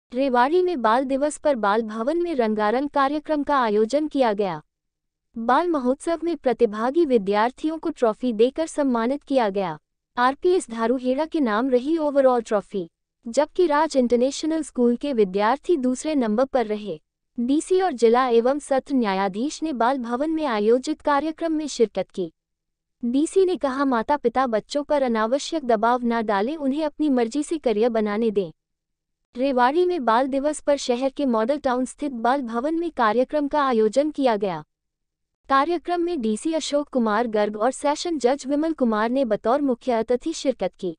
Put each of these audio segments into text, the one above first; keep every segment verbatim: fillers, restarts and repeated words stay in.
रेवाड़ी में बाल दिवस पर बाल भवन में रंगारंग कार्यक्रम का आयोजन किया गया। बाल महोत्सव में प्रतिभागी विद्यार्थियों को ट्रॉफी देकर सम्मानित किया गया। आरपीएस धारूहेड़ा के नाम रही ओवरऑल ट्रॉफी, जबकि राज इंटरनेशनल स्कूल के विद्यार्थी दूसरे नंबर पर रहे। डीसी और जिला एवं सत्र न्यायाधीश ने बाल भवन में आयोजित कार्यक्रम में शिरकत की। डीसी ने कहा, माता पिता बच्चों पर अनावश्यक दबाव न डालें, उन्हें अपनी मर्जी से करियर बनाने दें। रेवाड़ी में बाल दिवस पर शहर के मॉडल टाउन स्थित बाल भवन में कार्यक्रम का आयोजन किया गया। कार्यक्रम में डीसी अशोक कुमार गर्ग और सेशन जज विमल कुमार ने बतौर मुख्य अतिथि शिरकत की।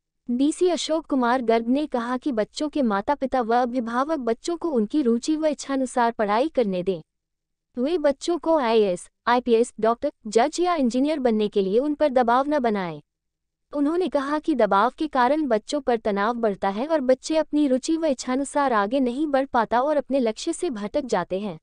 डीसी अशोक कुमार गर्ग ने कहा कि बच्चों के माता पिता व अभिभावक बच्चों को उनकी रुचि व इच्छानुसार पढ़ाई करने दें। वे बच्चों को आईएएस, आईपीएस, डॉक्टर, जज या इंजीनियर बनने के लिए उन पर दबाव न बनाएं। उन्होंने कहा कि दबाव के कारण बच्चों पर तनाव बढ़ता है और बच्चे अपनी रुचि व इच्छानुसार आगे नहीं बढ़ पाता और अपने लक्ष्य से भटक जाते हैं।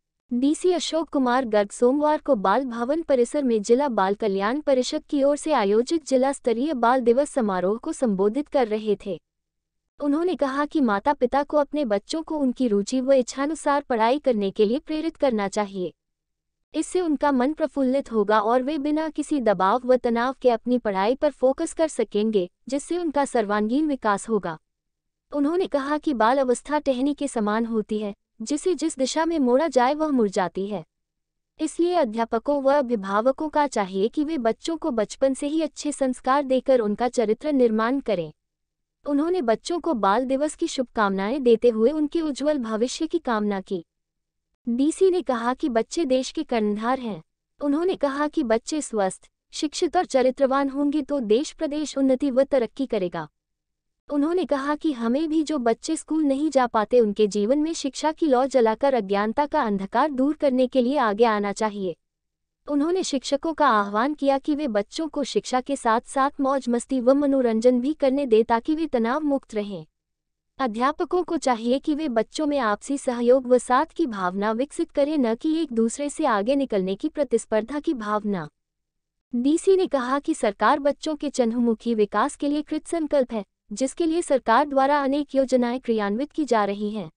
डीसी अशोक कुमार गर्ग सोमवार को बाल भवन परिसर में जिला बाल कल्याण परिषद की ओर से आयोजित जिला स्तरीय बाल दिवस समारोह को संबोधित कर रहे थे। उन्होंने कहा कि माता पिता को अपने बच्चों को उनकी रुचि व इच्छानुसार पढ़ाई करने के लिए प्रेरित करना चाहिए। इससे उनका मन प्रफुल्लित होगा और वे बिना किसी दबाव व तनाव के अपनी पढ़ाई पर फोकस कर सकेंगे, जिससे उनका सर्वांगीण विकास होगा। उन्होंने कहा कि बाल अवस्था टहनी के समान होती है, जिसे जिस दिशा में मोड़ा जाए वह मुरझाती है। इसलिए अध्यापकों व अभिभावकों का चाहिए कि वे बच्चों को बचपन से ही अच्छे संस्कार देकर उनका चरित्र निर्माण करें। उन्होंने बच्चों को बाल दिवस की शुभकामनाएं देते हुए उनके उज्जवल भविष्य की कामना की। डीसी ने कहा कि बच्चे देश के कर्णधार हैं। उन्होंने कहा कि बच्चे स्वस्थ, शिक्षित और चरित्रवान होंगे तो देश प्रदेश उन्नति व तरक्की करेगा। उन्होंने कहा कि हमें भी जो बच्चे स्कूल नहीं जा पाते उनके जीवन में शिक्षा की लौ जलाकर अज्ञानता का अंधकार दूर करने के लिए आगे आना चाहिए। उन्होंने शिक्षकों का आह्वान किया कि वे बच्चों को शिक्षा के साथ साथ मौज मस्ती व मनोरंजन भी करने दें ताकि वे तनाव मुक्त रहें। अध्यापकों को चाहिए कि वे बच्चों में आपसी सहयोग व साथ की भावना विकसित करें, न कि एक दूसरे से आगे निकलने की प्रतिस्पर्धा की भावना। डीसी ने कहा कि सरकार बच्चों के चहुंमुखी विकास के लिए कृतसंकल्प है, जिसके लिए सरकार द्वारा अनेक योजनाएं क्रियान्वित की जा रही हैं।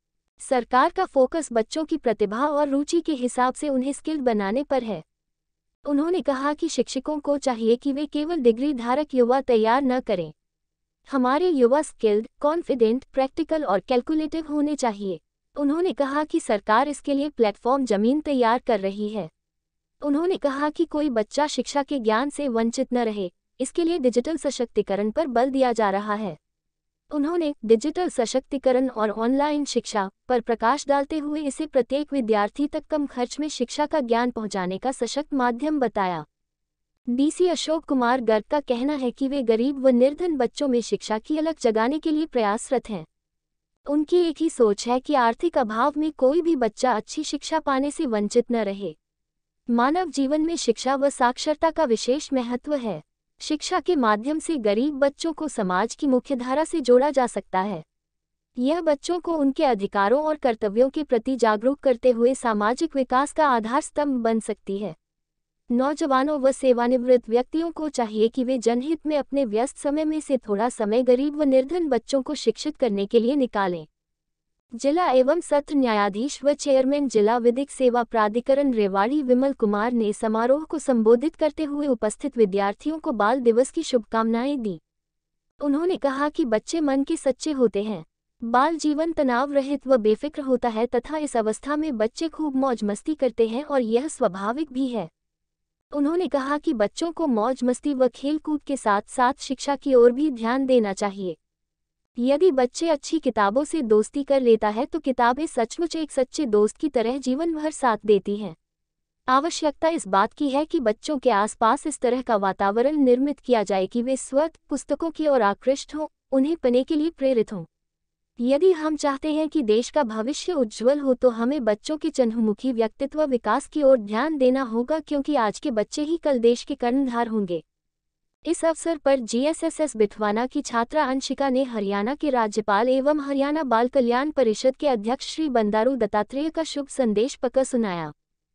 सरकार का फोकस बच्चों की प्रतिभा और रुचि के हिसाब से उन्हें स्किल्ड बनाने पर है। उन्होंने कहा कि शिक्षकों को चाहिए कि वे केवल डिग्री धारक युवा तैयार न करें। हमारे युवा स्किल्ड, कॉन्फिडेंट, प्रैक्टिकल और कैलकुलेटिव होने चाहिए। उन्होंने कहा कि सरकार इसके लिए प्लेटफॉर्म जमीन तैयार कर रही है। उन्होंने कहा कि कोई बच्चा शिक्षा के ज्ञान से वंचित न रहे, इसके लिए डिजिटल सशक्तिकरण पर बल दिया जा रहा है। उन्होंने डिजिटल सशक्तिकरण और ऑनलाइन शिक्षा पर प्रकाश डालते हुए इसे प्रत्येक विद्यार्थी तक कम खर्च में शिक्षा का ज्ञान पहुंचाने का सशक्त माध्यम बताया। डीसी अशोक कुमार गर्ग का कहना है कि वे गरीब व निर्धन बच्चों में शिक्षा की अलख जगाने के लिए प्रयासरत हैं। उनकी एक ही सोच है कि आर्थिक अभाव में कोई भी बच्चा अच्छी शिक्षा पाने से वंचित न रहे। मानव जीवन में शिक्षा व साक्षरता का विशेष महत्व है। शिक्षा के माध्यम से गरीब बच्चों को समाज की मुख्यधारा से जोड़ा जा सकता है। यह बच्चों को उनके अधिकारों और कर्तव्यों के प्रति जागरूक करते हुए सामाजिक विकास का आधार स्तंभ बन सकती है। नौजवानों व सेवानिवृत्त व्यक्तियों को चाहिए कि वे जनहित में अपने व्यस्त समय में से थोड़ा समय गरीब व निर्धन बच्चों को शिक्षित करने के लिए निकालें। जिला एवं सत्र न्यायाधीश व चेयरमैन जिला विधिक सेवा प्राधिकरण रेवाड़ी विमल कुमार ने समारोह को संबोधित करते हुए उपस्थित विद्यार्थियों को बाल दिवस की शुभकामनाएं दी। उन्होंने कहा कि बच्चे मन के सच्चे होते हैं। बाल जीवन तनाव रहित व बेफिक्र होता है तथा इस अवस्था में बच्चे खूब मौज मस्ती करते हैं और यह स्वाभाविक भी है। उन्होंने कहा कि बच्चों को मौज मस्ती व खेल कूद के साथ साथ शिक्षा की ओर भी ध्यान देना चाहिए। यदि बच्चे अच्छी किताबों से दोस्ती कर लेता है तो किताबें सचमुच एक सच्चे दोस्त की तरह जीवन भर साथ देती हैं। आवश्यकता इस बात की है कि बच्चों के आसपास इस तरह का वातावरण निर्मित किया जाए कि वे स्वतः पुस्तकों की ओर आकृष्ट हों, उन्हें पढ़ने के लिए प्रेरित हों। यदि हम चाहते हैं कि देश का भविष्य उज्ज्वल हो तो हमें बच्चों के चहुंमुखी व्यक्तित्व विकास की ओर ध्यान देना होगा, क्योंकि आज के बच्चे ही कल देश के कर्णधार होंगे। इस अवसर पर जीएसएसएस बिठवाना की छात्रा अंशिका ने हरियाणा के राज्यपाल एवं हरियाणा बाल कल्याण परिषद के अध्यक्ष श्री बंदारू दत्तात्रेय का शुभ संदेश पकर सुनाया।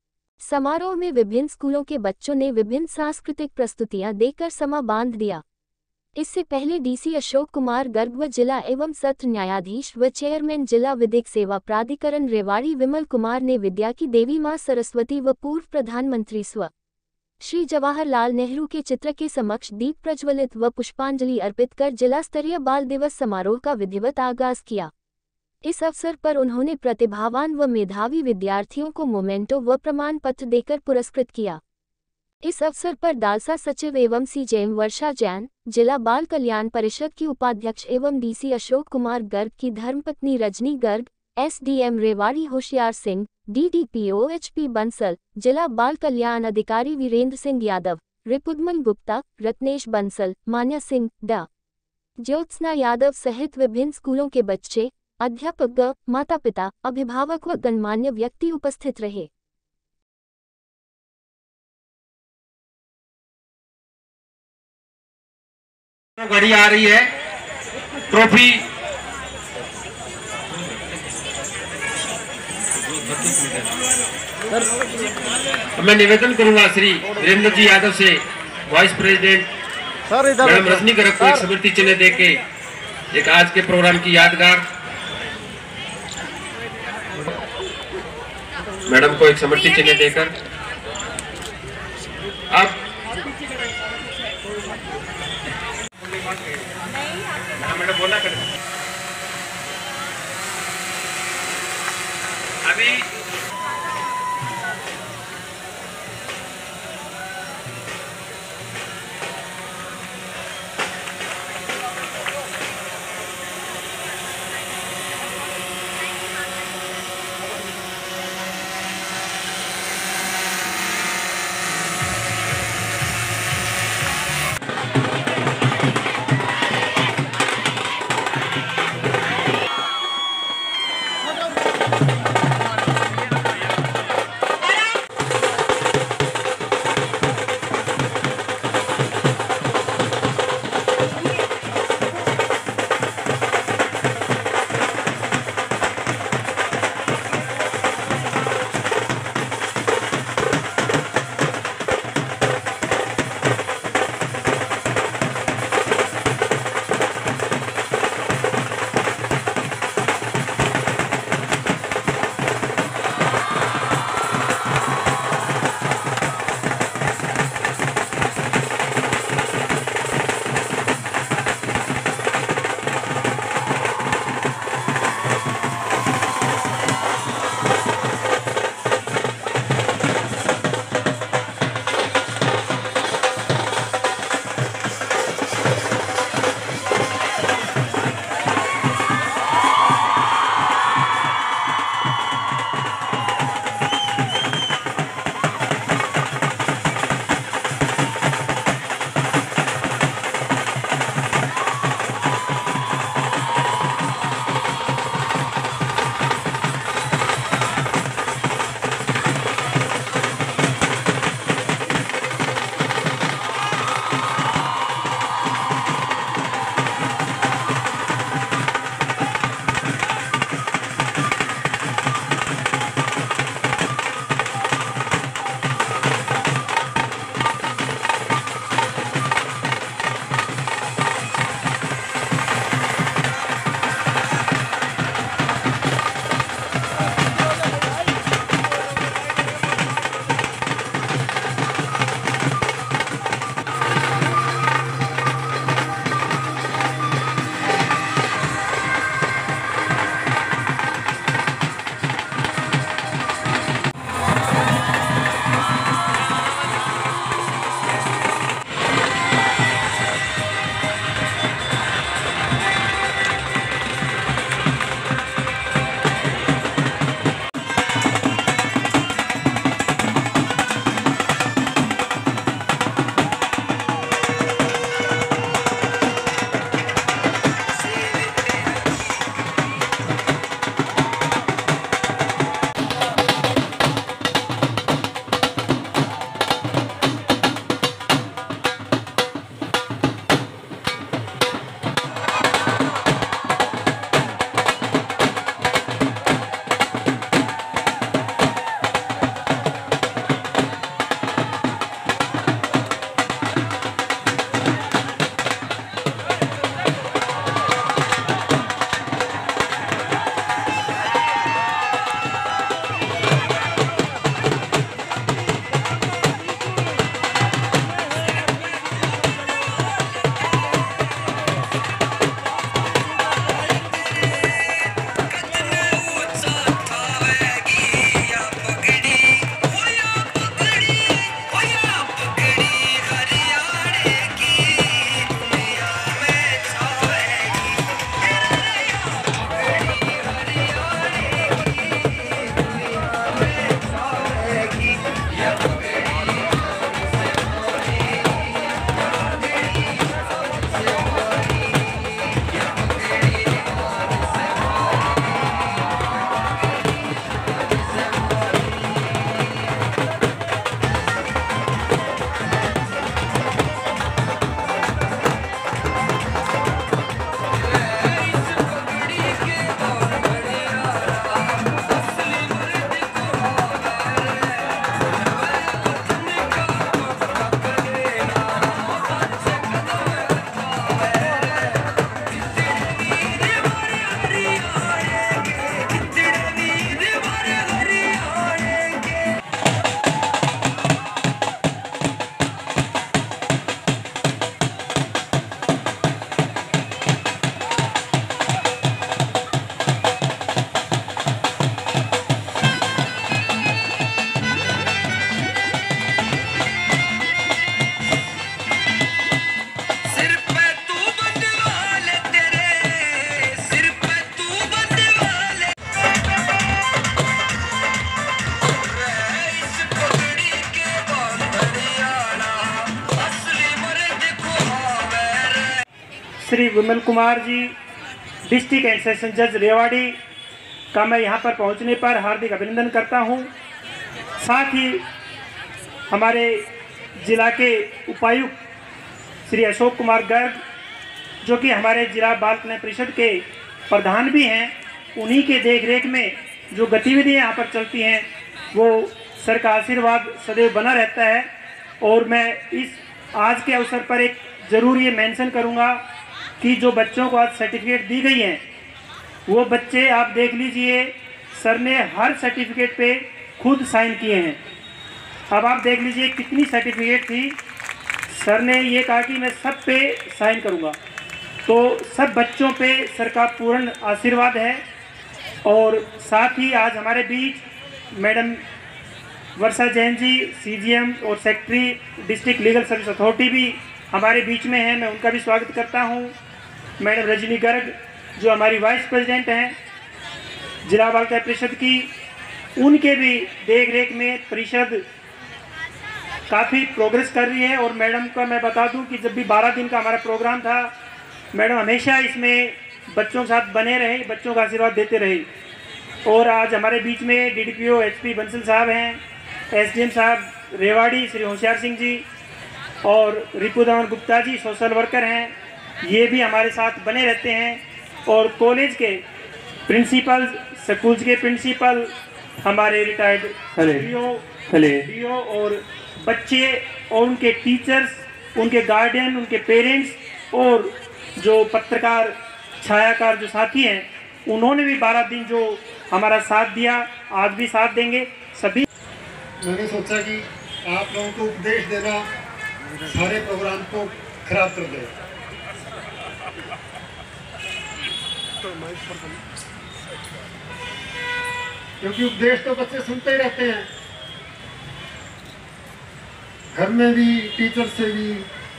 समारोह में विभिन्न स्कूलों के बच्चों ने विभिन्न सांस्कृतिक प्रस्तुतियां देकर समा बांध दिया। इससे पहले डीसी अशोक कुमार गर्ग व जिला एवं सत्र न्यायाधीश व चेयरमैन जिला विधिक सेवा प्राधिकरण रेवाड़ी विमल कुमार ने विद्या की देवी मां सरस्वती व पूर्व प्रधानमंत्री स्व श्री जवाहरलाल नेहरू के चित्र के समक्ष दीप प्रज्वलित व पुष्पांजलि अर्पित कर जिला स्तरीय बाल दिवस समारोह का विधिवत आगाज किया। इस अवसर पर उन्होंने प्रतिभावान व मेधावी विद्यार्थियों को मोमेंटो व प्रमाण पत्र देकर पुरस्कृत किया। इस अवसर पर दालसा सचिव एवं सीजेएम वर्षा जैन, जिला बाल कल्याण परिषद की उपाध्यक्ष एवं डीसी अशोक कुमार गर्ग की धर्मपत्नी Rajni Garg, SDM Rewari Hoshiyar Singh, DDPO HP Bansal, जिला बाल कल्याण अधिकारी वीरेंद्र सिंह यादव, रिपुदमन गुप्ता, रत्नेश बंसल, मान्या सिंह, डा ज्योत्सना यादव सहित विभिन्न स्कूलों के बच्चे, अध्यापक, माता पिता, अभिभावक व गणमान्य व्यक्ति उपस्थित रहे। घड़ी आ रही है, ट्रॉफी मैं निवेदन करूंगा श्री वीरेंद्र जी यादव से vice president madam Rajni Garg को एक स्मृति चिन्ह देके एक आज के प्रोग्राम की यादगार मैडम को एक स्मृति चिन्ह देकर अब मैडम बोला कर अभी Shri Vimal Kumar ji, district and session जज रेवाड़ी का मैं यहाँ पर पहुँचने पर हार्दिक अभिनंदन करता हूँ। साथ ही हमारे जिला के उपायुक्त श्री अशोक कुमार गर्ग, जो कि हमारे जिला बाल कल्याण परिषद के प्रधान भी हैं, उन्हीं के देखरेख में जो गतिविधियाँ यहाँ पर चलती हैं वो सर का आशीर्वाद सदैव बना रहता है। और मैं इस आज के अवसर पर एक ज़रूर ये मेंशन करूँगा कि जो बच्चों को आज सर्टिफिकेट दी गई हैं वो बच्चे आप देख लीजिए, सर ने हर सर्टिफिकेट पे खुद साइन किए हैं। अब आप देख लीजिए कितनी सर्टिफिकेट थी, सर ने ये कहा कि मैं सब पे साइन करूँगा। तो सब बच्चों पे सर का पूर्ण आशीर्वाद है। और साथ ही आज हमारे बीच मैडम वर्षा जैन जी, सीजीएम और secretary district legal service authority भी हमारे बीच में हैं, मैं उनका भी स्वागत करता हूं। मैडम रजनी गर्ग जो हमारी वाइस प्रेसिडेंट हैं जिला बाल कल्याण परिषद की, उनके भी देख रेख में परिषद काफ़ी प्रोग्रेस कर रही है। और मैडम का मैं बता दूं कि जब भी बारह दिन का हमारा प्रोग्राम था, मैडम हमेशा इसमें बच्चों के साथ बने रहे, बच्चों का आशीर्वाद देते रहे। और आज हमारे बीच में डीडीपीओ एचपी बंसल साहब हैं, एसडीएम साहब रेवाड़ी श्री होशियार सिंह जी और रिपुदमन गुप्ता जी सोशल वर्कर हैं, ये भी हमारे साथ बने रहते हैं। और कॉलेज के प्रिंसिपल, स्कूल्स के प्रिंसिपल, हमारे रिटायर्ड डीओ और बच्चे और उनके टीचर्स, उनके गार्डियन, उनके पेरेंट्स और जो पत्रकार छायाकार जो साथी हैं, उन्होंने भी बारह दिन जो हमारा साथ दिया, आज भी साथ देंगे सभी। मैंने सोचा कि आप लोगों को उपदेश देना सारे प्रोग्राम को खराब कर दे। क्योंकि उपदेश तो बच्चे सुनते ही रहते हैं, घर में भी, टीचर से भी।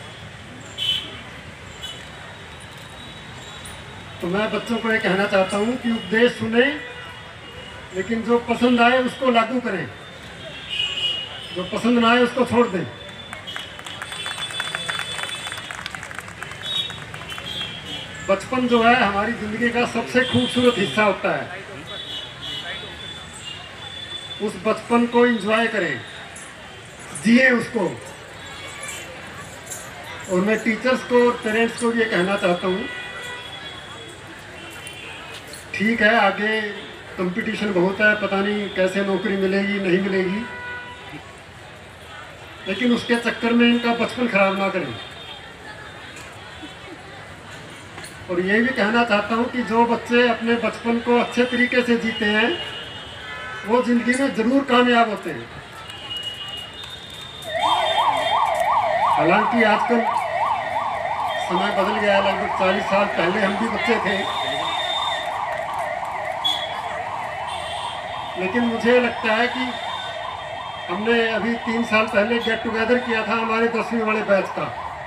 तो मैं बच्चों को ये कहना चाहता हूँ कि उपदेश सुने, लेकिन जो पसंद आए उसको लागू करें, जो पसंद ना आए उसको छोड़ दें। बचपन जो है हमारी ज़िंदगी का सबसे खूबसूरत हिस्सा होता है। उस बचपन को एंजॉय करें, जिए उसको। और मैं टीचर्स को और पेरेंट्स को ये कहना चाहता हूँ, ठीक है आगे कंपटीशन बहुत है, पता नहीं कैसे नौकरी मिलेगी नहीं मिलेगी, लेकिन उसके चक्कर में इनका बचपन खराब ना करें। और ये भी कहना चाहता हूँ कि जो बच्चे अपने बचपन को अच्छे तरीके से जीते हैं वो जिंदगी में ज़रूर कामयाब होते हैं। हालांकि आजकल समय बदल गया है, लगभग चालीस साल पहले हम भी बच्चे थे, लेकिन मुझे लगता है कि हमने अभी तीन साल पहले गेट टुगेदर किया था हमारे दसवीं वाले बैच का,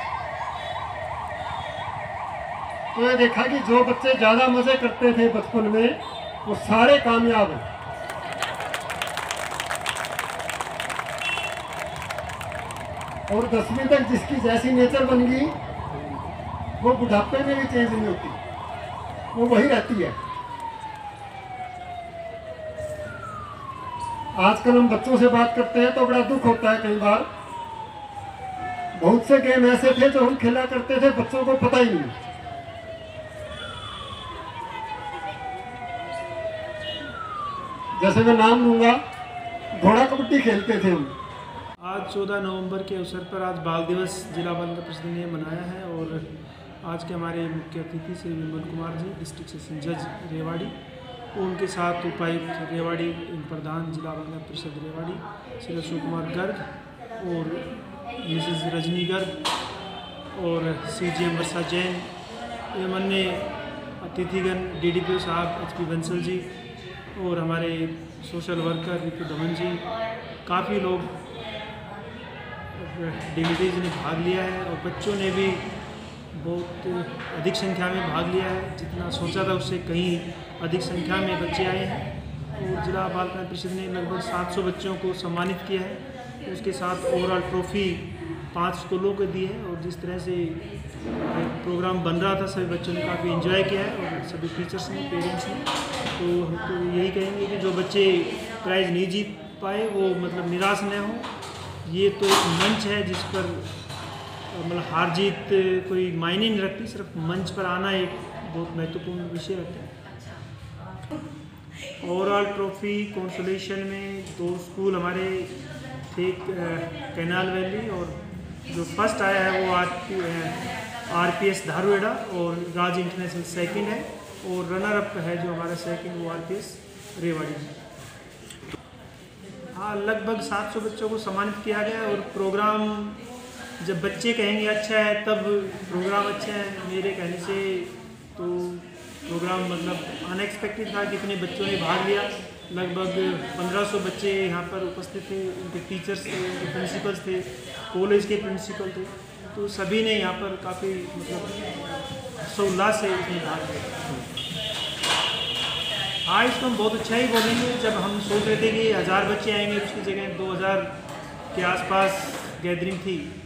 तो ये देखा कि जो बच्चे ज़्यादा मज़े करते थे बचपन में वो सारे कामयाब हैं। और दसवीं तक जिसकी जैसी नेचर बन गई वो बुढ़ापे में भी चेंज नहीं होती, वो वही रहती है। आजकल हम बच्चों से बात करते हैं तो बड़ा दुख होता है, कई बार बहुत से गेम ऐसे थे जो हम खेला करते थे, बच्चों को पता ही नहीं। जैसे मैं नाम लूँगा, घोड़ा कबड्डी खेलते थे हम। आज चौदह नवंबर के अवसर पर आज बाल दिवस जिला बाल कल्याण परिषद ने मनाया है। और आज के हमारे मुख्य अतिथि श्री विमल कुमार जी, डिस्ट्रिक्ट सेशन जज रेवाड़ी, उनके साथ उपायुक्त रेवाड़ी, प्रधान जिला बाल कल्याण परिषद रेवाड़ी श्री अशोक कुमार गर्ग और मिसेज रजनी गर्ग और सी जी एम वर्षा जैन एवं अन्य अतिथिगण, डी डी पी ओ साहब एच पी बंसल जी और हमारे सोशल वर्कर रिपु दमन जी, काफ़ी लोग डिग्निटीज ने भाग लिया है और बच्चों ने भी बहुत अधिक संख्या में भाग लिया है। जितना सोचा था उससे कहीं अधिक संख्या में बच्चे आए हैं। और जिला बाल कल्याण परिषद ने लगभग सात सौ बच्चों को सम्मानित किया है। उसके साथ ओवरऑल ट्रॉफी पांच स्कूलों को दी है और जिस तरह से प्रोग्राम बन रहा था सभी बच्चों ने काफ़ी एंजॉय किया है और सभी टीचर्स ने, पेरेंट्स ने। तो हम तो यही कहेंगे कि जो बच्चे प्राइज़ नहीं जीत पाए वो मतलब निराश न हो। ये तो एक मंच है जिस पर मतलब हार जीत कोई मायने नहीं रखती, सिर्फ मंच पर आना एक बहुत महत्वपूर्ण विषय रहता है। ओवरऑल ट्रॉफी कंसोलेशन में दो स्कूल हमारे थे, कैनाल वैली, और जो फर्स्ट आया है वो R P R P S Dharuhera और राज इंटरनेशनल सेकंड है, और रनर अप है जो हमारा सेकंड वो आर पी एस रेवाड़ी है। हाँ, लगभग सात सौ बच्चों को सम्मानित किया गया और प्रोग्राम जब बच्चे कहेंगे अच्छा है तब प्रोग्राम अच्छा है। मेरे कहने से तो प्रोग्राम मतलब अनएक्सपेक्टेड था, कितने बच्चों ने भाग लिया। लगभग पंद्रह सौ बच्चे यहाँ पर उपस्थित थे, उनके टीचर्स थे, उनके प्रिंसिपल्स थे, कॉलेज के प्रिंसिपल थे, तो सभी ने यहाँ पर काफ़ी मतलब हर्षोल्लास से इसमें भाग लिया। हाँ, इसको हम बहुत अच्छा ही बोलेंगे। जब हम सोच रहे थे कि हज़ार बच्चे आएंगे, उसकी जगह दो हज़ार के आसपास गैदरिंग थी,